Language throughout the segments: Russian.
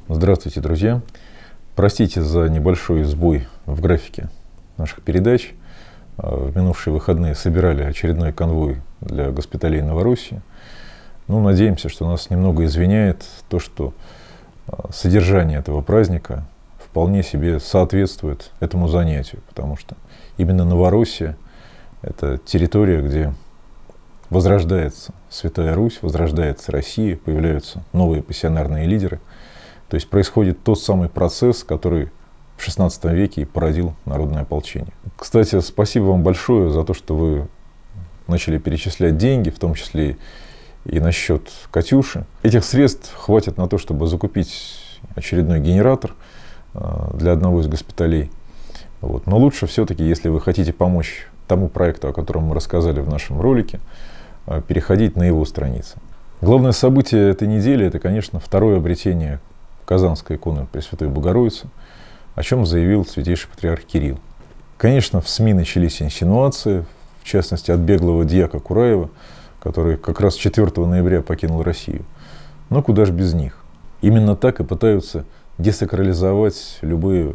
Здравствуйте, друзья! Простите за небольшой сбой в графике наших передач. В минувшие выходные собирали очередной конвой для госпиталей Новороссии. Надеемся, что нас немного извиняет то, что содержание этого праздника вполне себе соответствует этому занятию, потому что именно Новороссия – это территория, где возрождается Святая Русь, возрождается Россия, появляются новые пассионарные лидеры. То есть происходит тот самый процесс, который в XVI веке и породил народное ополчение. Кстати, спасибо вам большое за то, что вы начали перечислять деньги, в том числе и на счет «Катюши». Этих средств хватит на то, чтобы закупить очередной генератор для одного из госпиталей. Но лучше все-таки, если вы хотите помочь тому проекту, о котором мы рассказали в нашем ролике, переходить на его страницы. Главное событие этой недели – это, конечно, второе обретение Казанской иконы Пресвятой Богородицы, о чем заявил святейший патриарх Кирилл. Конечно, в СМИ начались инсинуации, в частности от беглого дьяка Кураева, который как раз 4 ноября покинул Россию. Но куда ж без них. Именно так и пытаются десакрализовать любые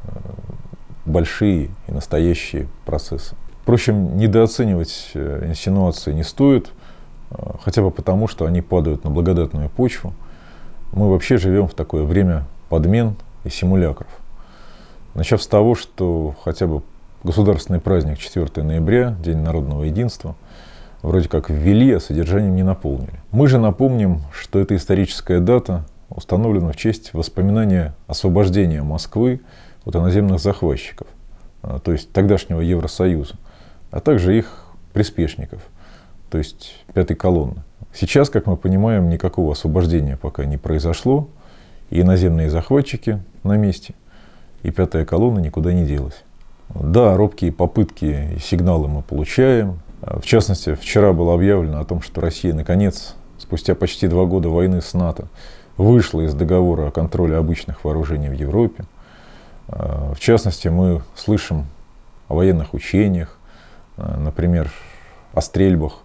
большие и настоящие процессы. Впрочем, недооценивать инсинуации не стоит, хотя бы потому, что они падают на благодатную почву. Мы вообще живем в такое время подмен и симулякров. Начав с того, что хотя бы государственный праздник 4 ноября, День народного единства, вроде как ввели, а содержанием не наполнили. Мы же напомним, что эта историческая дата установлена в честь воспоминания освобождения Москвы от иноземных захватчиков, то есть тогдашнего Евросоюза, а также их приспешников, то есть Пятой колонны. Сейчас, как мы понимаем, никакого освобождения пока не произошло, и иноземные захватчики на месте, и Пятая колонна никуда не делась. Да, робкие попытки и сигналы мы получаем. В частности, вчера было объявлено о том, что Россия, наконец, спустя почти 2 года войны с НАТО, вышла из договора о контроле обычных вооружений в Европе. В частности, мы слышим о военных учениях, например, о стрельбах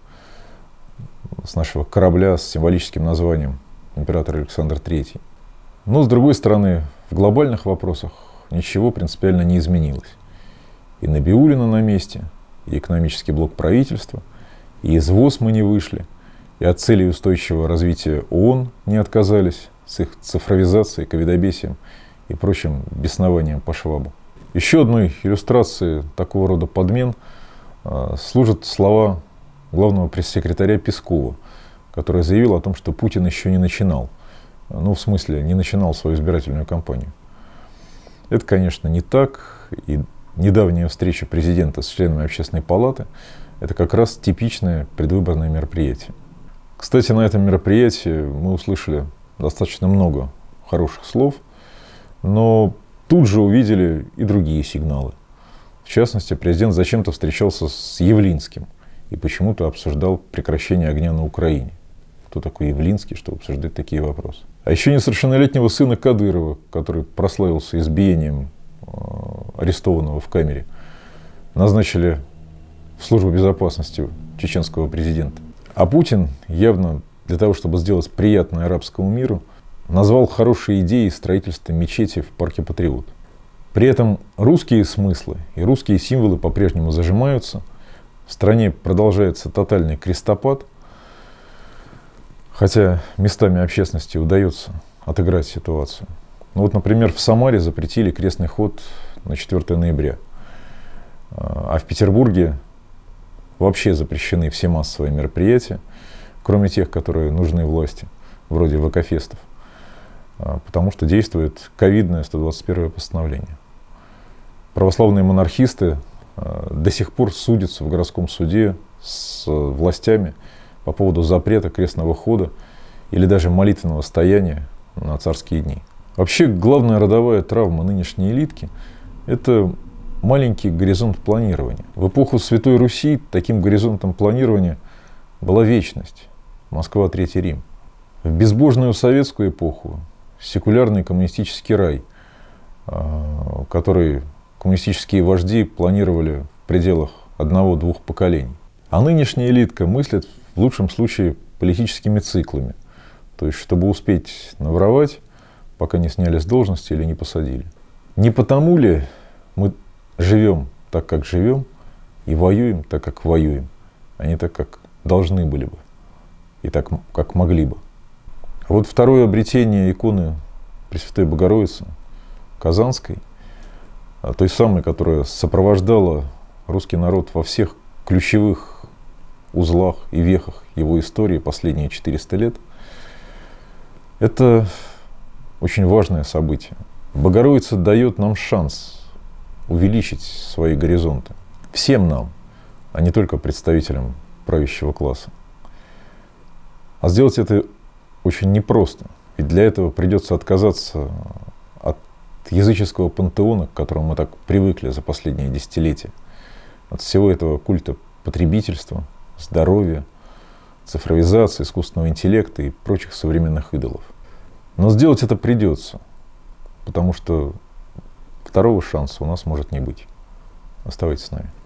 с нашего корабля с символическим названием император Александр III. Но, с другой стороны, в глобальных вопросах ничего принципиально не изменилось. И Набиуллина на месте, и экономический блок правительства, и из ВОЗ мы не вышли, и от целей устойчивого развития ООН не отказались с их цифровизацией, ковидобесием и прочим беснованием по швабу. Еще одной иллюстрацией такого рода подмен служат слова главного пресс-секретаря Пескова, который заявил о том, что Путин еще не начинал. В смысле, не начинал свою избирательную кампанию. Это, конечно, не так. И недавняя встреча президента с членами Общественной палаты – это как раз типичное предвыборное мероприятие. Кстати, на этом мероприятии мы услышали достаточно много хороших слов, но тут же увидели и другие сигналы. В частности, президент зачем-то встречался с Явлинским и почему-то обсуждал прекращение огня на Украине. Кто такой Явлинский, чтобы обсуждать такие вопросы? А еще несовершеннолетнего сына Кадырова, который прославился избиением арестованного в камере, назначили в службу безопасности чеченского президента. А Путин, явно для того, чтобы сделать приятное арабскому миру, назвал хорошей идеей строительство мечети в парке Патриот. При этом русские смыслы и русские символы по-прежнему зажимаются. В стране продолжается тотальный крестопад, хотя местами общественности удается отыграть ситуацию. Например, в Самаре запретили крестный ход на 4 ноября, а в Петербурге вообще запрещены все массовые мероприятия, кроме тех, которые нужны власти, вроде ВК-фестов, потому что действует ковидное 121 постановление. Православные монархисты до сих пор судятся в городском суде с властями по поводу запрета крестного хода или даже молитвенного стояния на царские дни. Вообще, главная родовая травма нынешней элитки – это маленький горизонт планирования. В эпоху Святой Руси таким горизонтом планирования была вечность, Москва, Третий Рим. В безбожную советскую эпоху секулярный коммунистический рай, который коммунистические вожди планировали в пределах 1-2 поколений. А нынешняя элитка мыслит в лучшем случае политическими циклами. То есть, чтобы успеть наворовать, пока не сняли с должности или не посадили. Не потому ли мы живем так, как живем, и воюем так, как воюем, а не так, как должны были бы, и так, как могли бы. А вот второе обретение иконы Пресвятой Богородицы Казанской, той самой, которая сопровождала русский народ во всех ключевых узлах и вехах его истории последние 400 лет, это очень важное событие. Богородица дает нам шанс увеличить свои горизонты. Всем нам, а не только представителям правящего класса. А сделать это очень непросто. Ведь для этого придется отказаться от языческого пантеона, к которому мы так привыкли за последние десятилетия. От всего этого культа потребительства, здоровья, цифровизации, искусственного интеллекта и прочих современных идолов. Но сделать это придется, потому что второго шанса у нас может не быть. Оставайтесь с нами.